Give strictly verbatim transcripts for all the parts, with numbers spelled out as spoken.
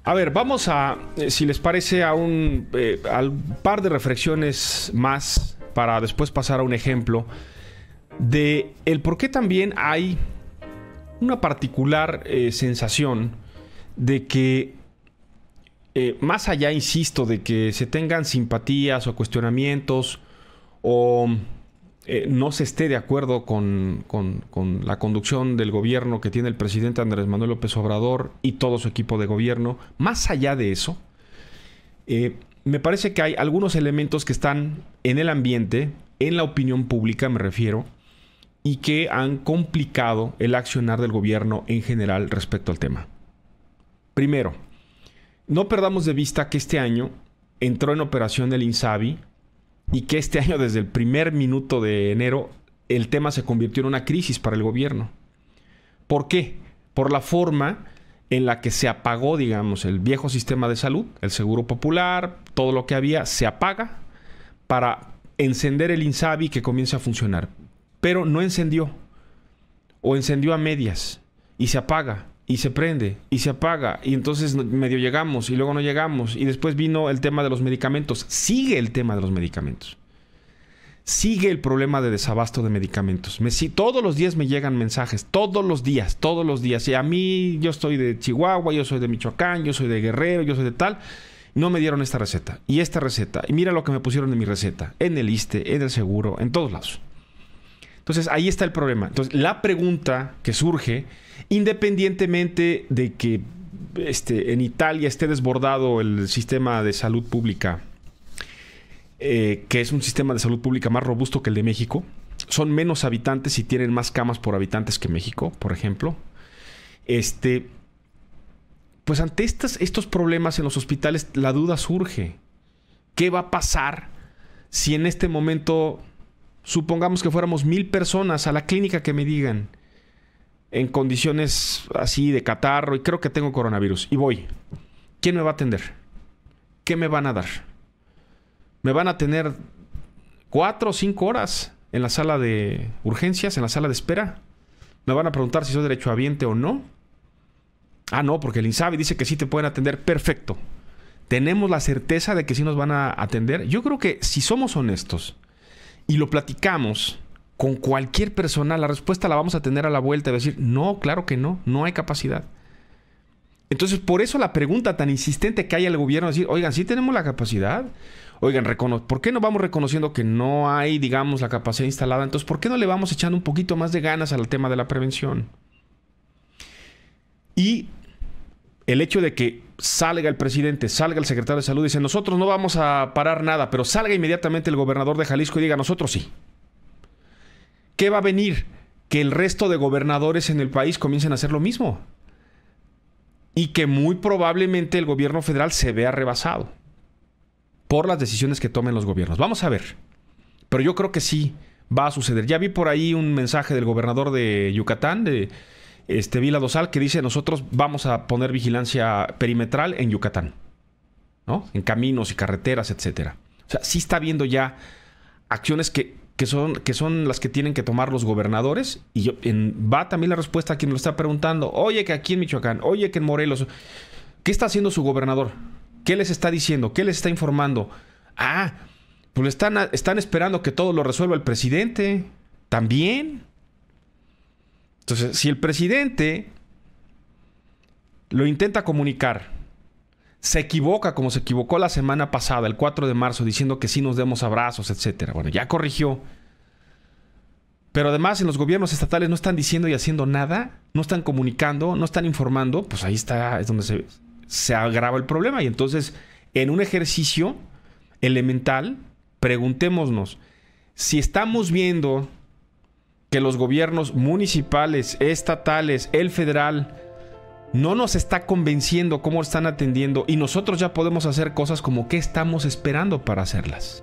A ver, vamos a, eh, si les parece, a un, eh, a un par de reflexiones más para después pasar a un ejemplo de el por qué también hay una particular eh, sensación de que eh, más allá, insisto, de que se tengan simpatías o cuestionamientos o eh, no se esté de acuerdo con, con, con la conducción del gobierno que tiene el presidente Andrés Manuel López Obrador y todo su equipo de gobierno, más allá de eso, eh, me parece que hay algunos elementos que están en el ambiente, en la opinión pública me refiero, y que han complicado el accionar del gobierno en general respecto al tema. Primero, no perdamos de vista que este año entró en operación el INSABI y que este año, desde el primer minuto de enero, el tema se convirtió en una crisis para el gobierno. ¿Por qué? Por la forma en la que se apagó, digamos, el viejo sistema de salud, el Seguro Popular, todo lo que había, se apaga para encender el INSABI que comience a funcionar. Pero no encendió, o encendió a medias, y se apaga, y se prende, y se apaga, y entonces medio llegamos, y luego no llegamos, y después vino el tema de los medicamentos. Sigue el tema de los medicamentos. Sigue el problema de desabasto de medicamentos. Me, si, todos los días me llegan mensajes, todos los días, todos los días. Y a mí, yo estoy de Chihuahua, yo soy de Michoacán, yo soy de Guerrero, yo soy de tal. No me dieron esta receta, y esta receta, y mira lo que me pusieron en mi receta, en el ISSSTE, en el seguro, en todos lados. Entonces, ahí está el problema. Entonces, la pregunta que surge, independientemente de que este, en Italia esté desbordado el sistema de salud pública, eh, que es un sistema de salud pública más robusto que el de México, son menos habitantes y tienen más camas por habitantes que México, por ejemplo. Este, pues ante estas, estos problemas en los hospitales, la duda surge. ¿Qué va a pasar si en este momento... supongamos que fuéramos mil personas a la clínica que me digan en condiciones así de catarro y creo que tengo coronavirus y voy? ¿Quién me va a atender? ¿Qué me van a dar? ¿Me van a tener cuatro o cinco horas en la sala de urgencias, en la sala de espera? ¿Me van a preguntar si soy derechohabiente o no? Ah, no, porque el INSABI dice que sí te pueden atender. Perfecto. ¿Tenemos la certeza de que sí nos van a atender? Yo creo que si somos honestos y lo platicamos con cualquier persona, la respuesta la vamos a tener a la vuelta y decir, no, claro que no, no hay capacidad. Entonces, por eso la pregunta tan insistente que hay al gobierno, decir, oigan, ¿sí tenemos la capacidad? Oigan, ¿por qué no vamos reconociendo que no hay, digamos, la capacidad instalada? Entonces, ¿por qué no le vamos echando un poquito más de ganas al tema de la prevención? Y el hecho de que salga el presidente, salga el secretario de salud y dice, nosotros no vamos a parar nada, pero salga inmediatamente el gobernador de Jalisco y diga, nosotros sí. ¿Qué va a venir? Que el resto de gobernadores en el país comiencen a hacer lo mismo. Y que muy probablemente el gobierno federal se vea rebasado por las decisiones que tomen los gobiernos. Vamos a ver. Pero yo creo que sí va a suceder. Ya vi por ahí un mensaje del gobernador de Yucatán, de Este, Vila Dosal, que dice, nosotros vamos a poner vigilancia perimetral en Yucatán, ¿no? En caminos y carreteras, etcétera. O sea, sí está habiendo ya acciones que, que, son, que son las que tienen que tomar los gobernadores. Y yo, en, va también la respuesta a quien me lo está preguntando. Oye, que aquí en Michoacán, oye, que en Morelos. ¿Qué está haciendo su gobernador? ¿Qué les está diciendo? ¿Qué les está informando? Ah, pues están, están esperando que todo lo resuelva el presidente. ¿También? Entonces, si el presidente lo intenta comunicar, se equivoca como se equivocó la semana pasada, el cuatro de marzo, diciendo que sí nos demos abrazos, etcétera. Bueno, ya corrigió. Pero además en los gobiernos estatales no están diciendo y haciendo nada, no están comunicando, no están informando, pues ahí está, es donde se, se agrava el problema. Y entonces, en un ejercicio elemental, preguntémonos, si estamos viendo que los gobiernos municipales, estatales, el federal, no nos está convenciendo cómo están atendiendo y nosotros ya podemos hacer cosas como ¿qué estamos esperando para hacerlas?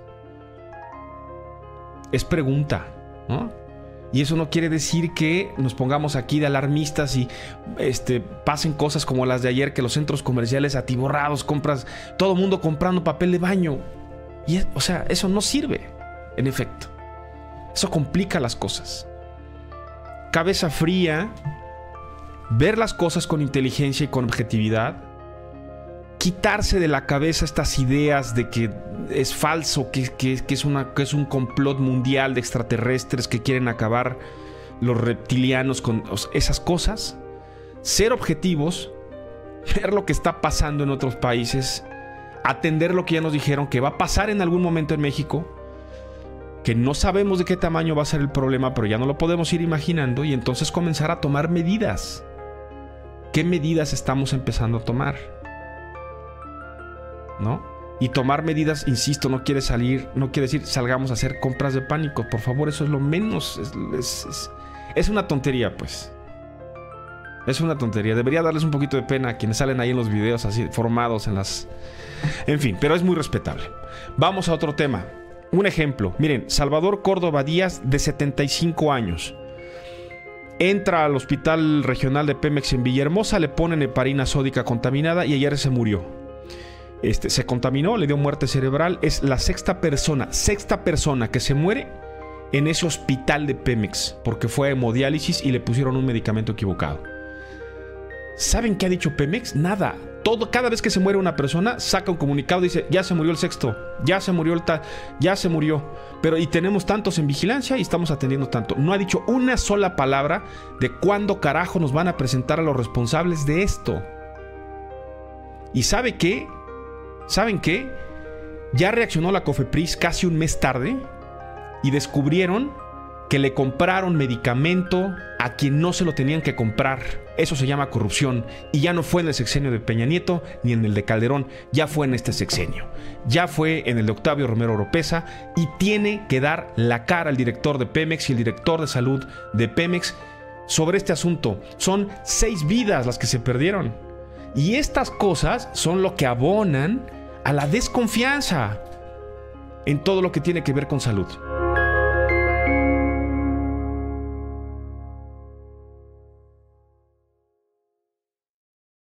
Es pregunta, ¿no? Y eso no quiere decir que nos pongamos aquí de alarmistas y este, pasen cosas como las de ayer, que los centros comerciales atiborrados, compras, todo el mundo comprando papel de baño. Y es, o sea, eso no sirve, en efecto. Eso complica las cosas. Cabeza fría, ver las cosas con inteligencia y con objetividad, quitarse de la cabeza estas ideas de que es falso, que, que, que, es una, que es un complot mundial de extraterrestres que quieren acabar los reptilianos con esas cosas. Ser objetivos, ver lo que está pasando en otros países, atender lo que ya nos dijeron que va a pasar en algún momento en México, que no sabemos de qué tamaño va a ser el problema, pero ya no lo podemos ir imaginando, y entonces comenzar a tomar medidas. ¿Qué medidas estamos empezando a tomar? ¿No? Y tomar medidas, insisto, no quiere salir, no quiere decir salgamos a hacer compras de pánico. Por favor, eso es lo menos. Es, es, es, es una tontería, pues. Es una tontería. Debería darles un poquito de pena a quienes salen ahí en los videos así formados en las... En fin, pero es muy respetable. Vamos a otro tema. Un ejemplo. Miren, Salvador Córdoba Díaz, de setenta y cinco años. Entra al hospital regional de Pemex en Villahermosa, le ponen heparina sódica contaminada y ayer se murió. Este, se contaminó, le dio muerte cerebral. Es la sexta persona, sexta persona que se muere en ese hospital de Pemex porque fue a hemodiálisis y le pusieron un medicamento equivocado. ¿Saben qué ha dicho Pemex? Nada. Todo, cada vez que se muere una persona, saca un comunicado y dice, ya se murió el sexto, ya se murió el ta, ya se murió. Pero y tenemos tantos en vigilancia y estamos atendiendo tanto. No ha dicho una sola palabra de cuándo carajo nos van a presentar a los responsables de esto. ¿Y sabe qué? ¿Saben qué? Ya reaccionó la COFEPRIS casi un mes tarde y descubrieron que le compraron medicamento a quien no se lo tenían que comprar. Eso se llama corrupción. Y ya no fue en el sexenio de Peña Nieto ni en el de Calderón. Ya fue en este sexenio. Ya fue en el de Octavio Romero Oropesa. Y tiene que dar la cara el director de Pemex y el director de salud de Pemex sobre este asunto. Son seis vidas las que se perdieron. Y estas cosas son lo que abonan a la desconfianza en todo lo que tiene que ver con salud.